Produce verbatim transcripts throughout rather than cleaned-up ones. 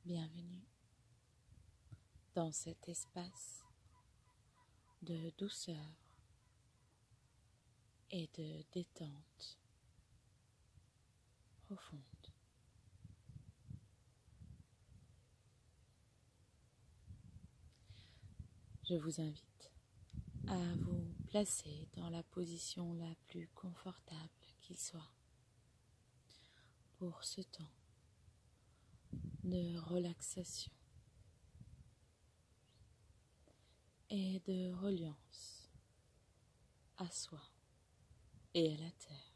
Bienvenue dans cet espace de douceur et de détente profonde. Je vous invite à vous placer dans la position la plus confortable qu'il soit pour ce temps de relaxation et de reliance à soi et à la terre.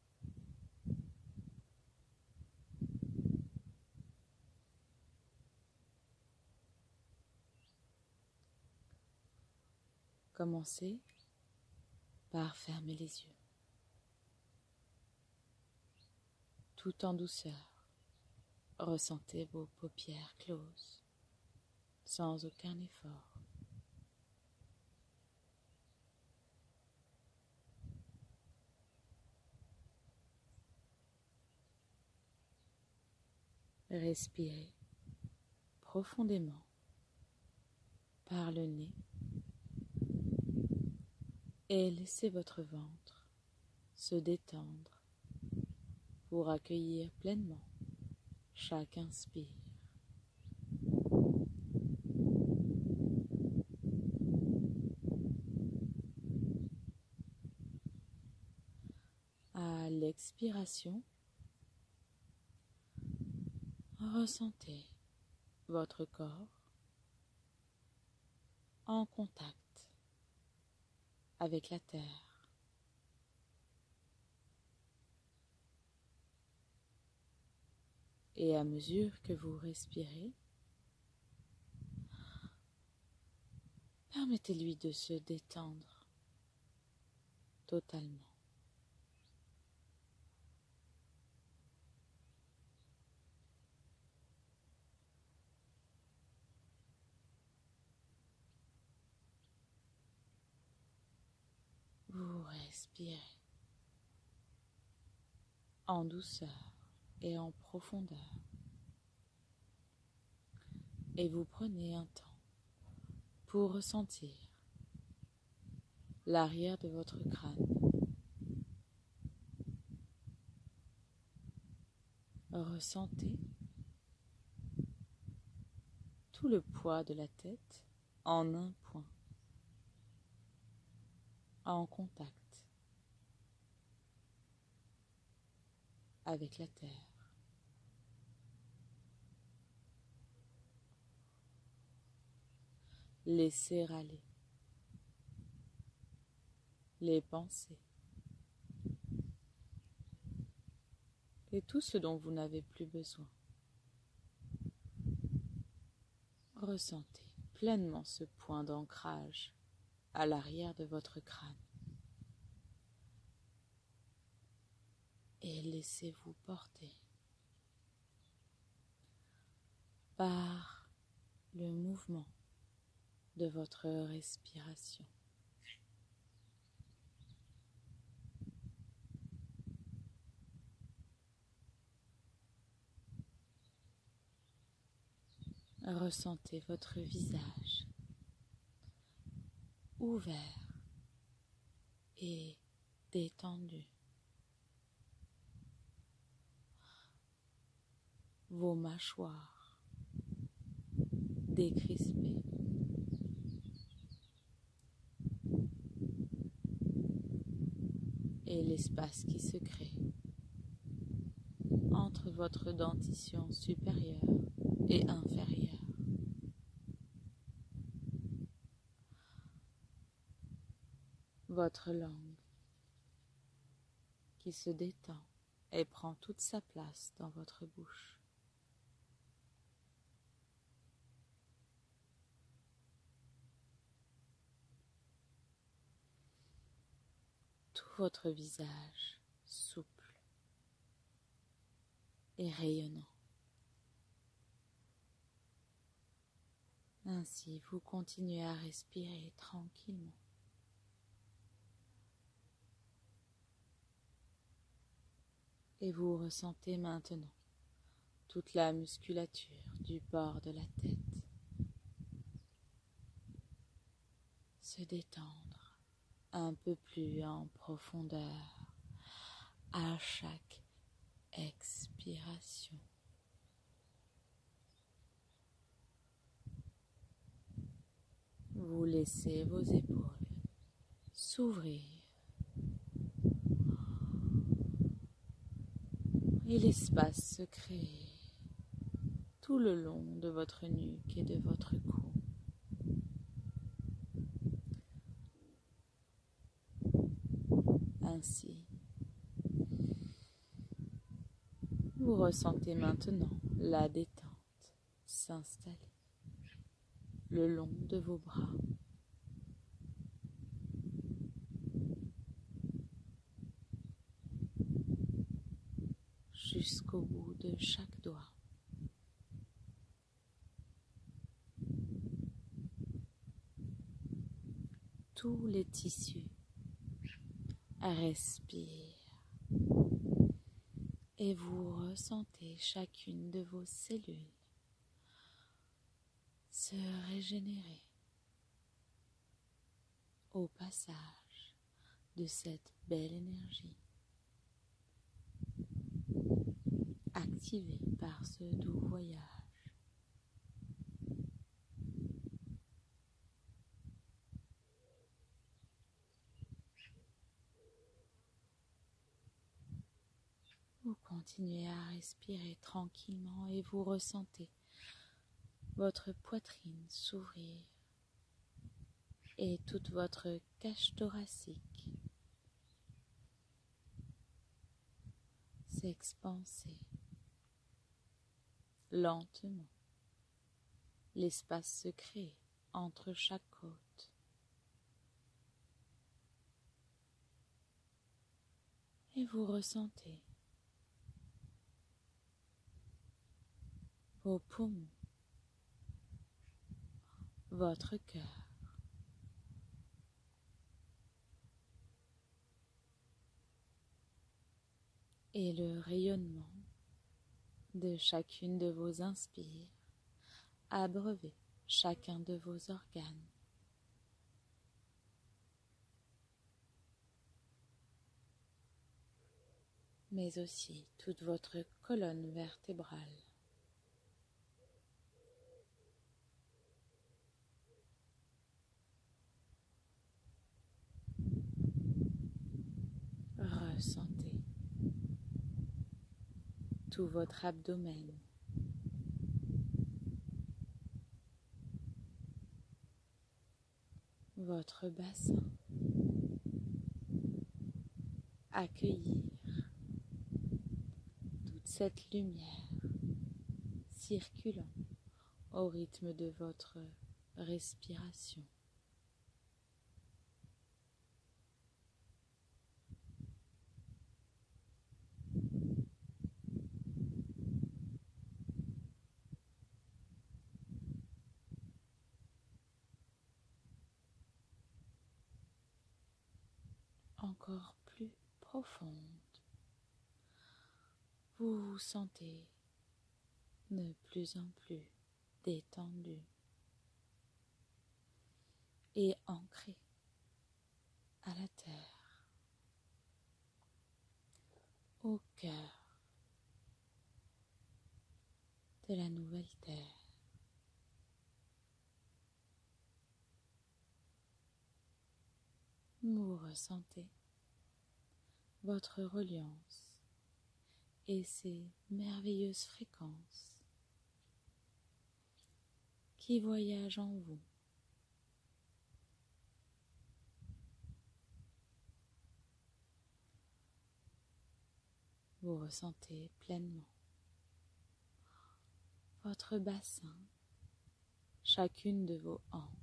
Commencez par fermer les yeux, tout en douceur. Ressentez vos paupières closes, sans aucun effort. Respirez profondément par le nez et laissez votre ventre se détendre pour accueillir pleinement chaque inspire. À l'expiration, ressentez votre corps en contact avec la terre. Et à mesure que vous respirez, permettez-lui de se détendre totalement. Vous respirez en douceur et en profondeur. Et vous prenez un temps pour ressentir l'arrière de votre crâne. Ressentez tout le poids de la tête en un point, en contact avec la terre. Laissez aller les pensées et tout ce dont vous n'avez plus besoin. Ressentez pleinement ce point d'ancrage à l'arrière de votre crâne et laissez-vous porter par le mouvement de votre respiration. Ressentez votre visage ouvert et détendu. Vos mâchoires décrispées. Et l'espace qui se crée entre votre dentition supérieure et inférieure. Votre langue qui se détend et prend toute sa place dans votre bouche. Tout votre visage souple et rayonnant. Ainsi, vous continuez à respirer tranquillement. Et vous ressentez maintenant toute la musculature du bord de la tête se détendre un peu plus en profondeur à chaque expiration. Vous laissez vos épaules s'ouvrir et l'espace se crée tout le long de votre nuque et de votre cou. Ainsi, vous ressentez maintenant la détente s'installer le long de vos bras. Jusqu'au bout de chaque doigt. Tous les tissus respirent et vous ressentez chacune de vos cellules se régénérer au passage de cette belle énergie activée par ce doux voyage. Vous continuez à respirer tranquillement et vous ressentez votre poitrine s'ouvrir et toute votre cage thoracique s'expanser lentement. L'espace se crée entre chaque côte. Et vous ressentez vos poumons, votre cœur, et le rayonnement de chacune de vos inspires abreuver chacun de vos organes. Mais aussi toute votre colonne vertébrale. Ressentez tout votre abdomen, votre bassin, accueillir toute cette lumière circulant au rythme de votre respiration. Encore plus profonde, vous vous sentez de plus en plus détendu et ancré à la terre, au cœur de la nouvelle terre. Vous ressentez votre reliance et ces merveilleuses fréquences qui voyagent en vous. Vous ressentez pleinement votre bassin, chacune de vos hanches.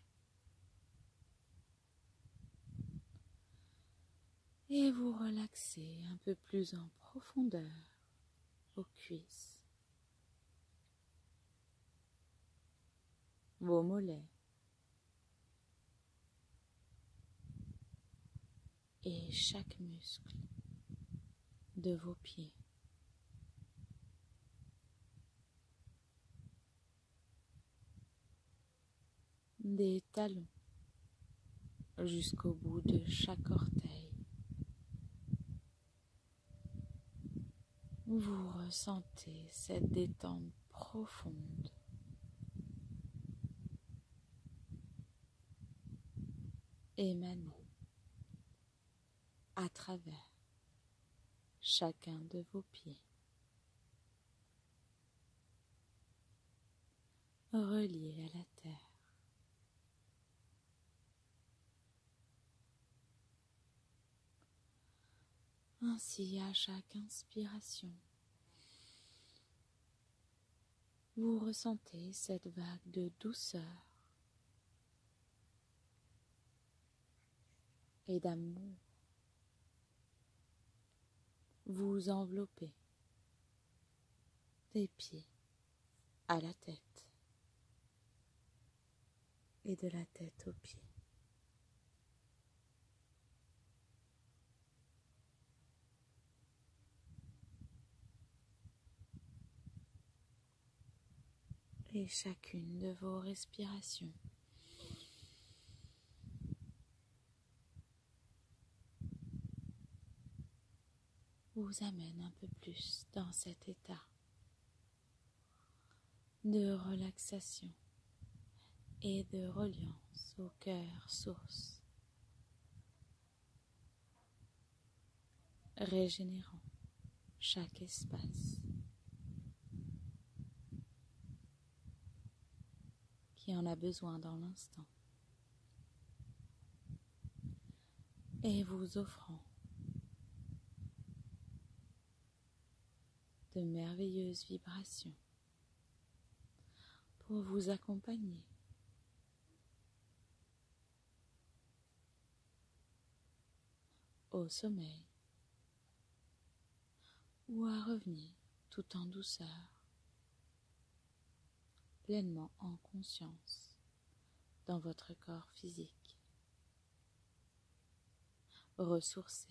Et vous relaxez un peu plus en profondeur vos cuisses, vos mollets et chaque muscle de vos pieds. des talons jusqu'au bout de chaque orteil. Vous ressentez cette détente profonde émaner à travers chacun de vos pieds, reliés à la terre. Ainsi, à chaque inspiration, vous ressentez cette vague de douceur et d'amour vous envelopper des pieds à la tête et de la tête aux pieds. Et chacune de vos respirations vous amène un peu plus dans cet état de relaxation et de reliance au cœur source, régénérant chaque espace qui en a besoin dans l'instant et vous offrant de merveilleuses vibrations pour vous accompagner au sommeil ou à revenir tout en douceur, pleinement en conscience dans votre corps physique, ressourcé.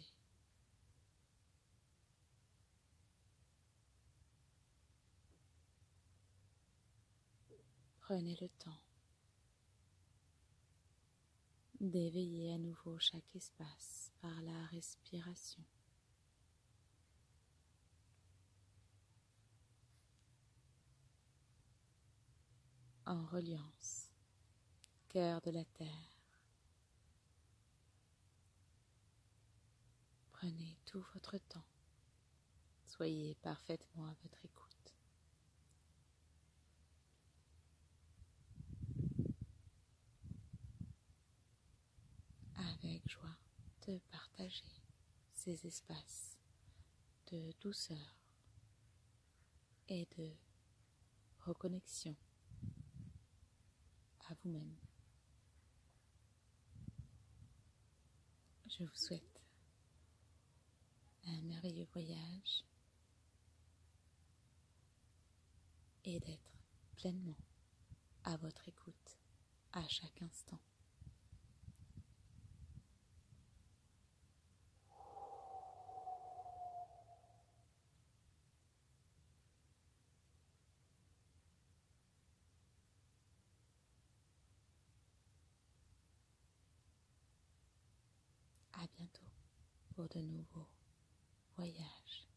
Prenez le temps d'éveiller à nouveau chaque espace par la respiration. En reliance, cœur de la terre. Prenez tout votre temps. Soyez parfaitement à votre écoute. Avec joie de partager ces espaces de douceur et de reconnexion à vous-même. Je vous souhaite un merveilleux voyage et d'être pleinement à votre écoute à chaque instant. À bientôt pour de nouveaux voyages.